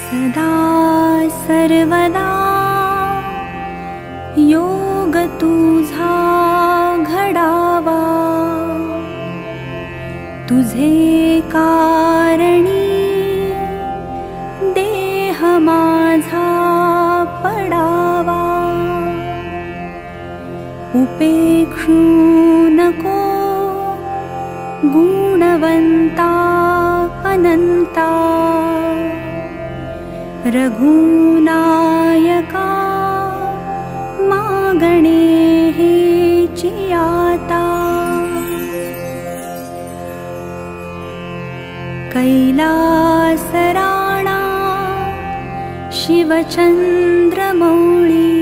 सदा सर्वदा योग तुझा घडावा, तुझे कारणी देह माझा पडावा. उपेक्षू नको गुणवंता अनंता, रघुनायका मागणे हेची आता. कैलास राणा शिवचंद्रमौळी,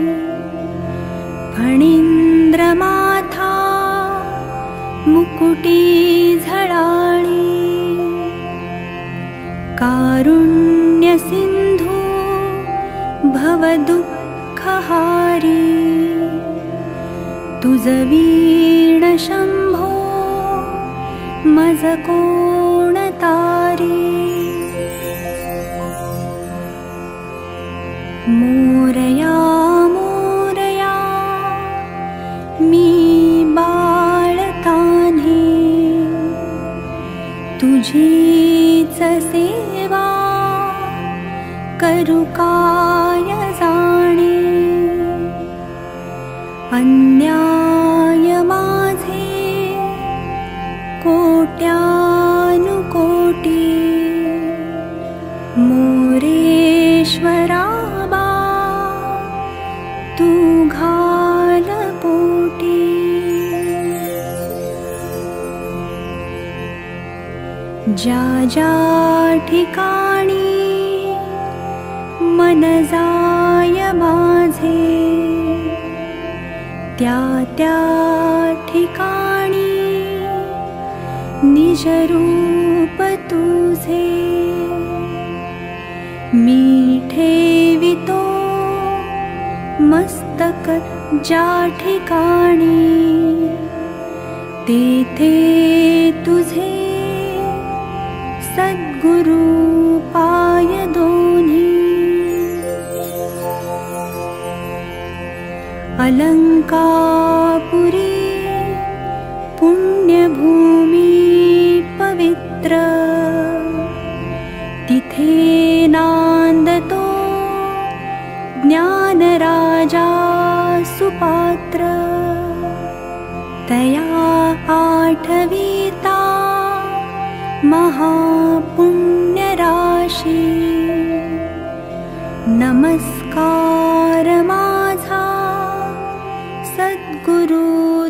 फणींद्र माथा मुकुटी झळाळी. कारुण्य सिंधू भवदुःखहारी, तुझ वीण शंभो मज कोण तारी. मोरया मोरया मी बाळतान्हे, तुझीच सेवा करू काय जाणे. अन्याय माझे कोट्यानुकोटी, मोरेश्वरा बा तू घाल पोटी. ज्या ज्या ठिकाणी मन जाय माझे, त्या त्या ठिकाणी निज रूप तुझे. मी ठेवितो मस्तक ज्या ठिकाणी, तेथे तुझे सद्गुरु पाय दोन्ही. अलंकापुरी पुण्यभूमी पवित्र, तिथे नांदतो ज्ञानराजा सुपात्र. तया आठविता महापुण्यराशी, नमस्कार माझा सद्गुरु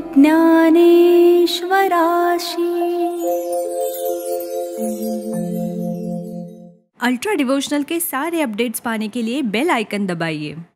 ज्ञानेश्वराशी. अल्ट्रा डिवोशनल के सारे अपडेट्स पाने के लिए बेल आइकन दबाइए.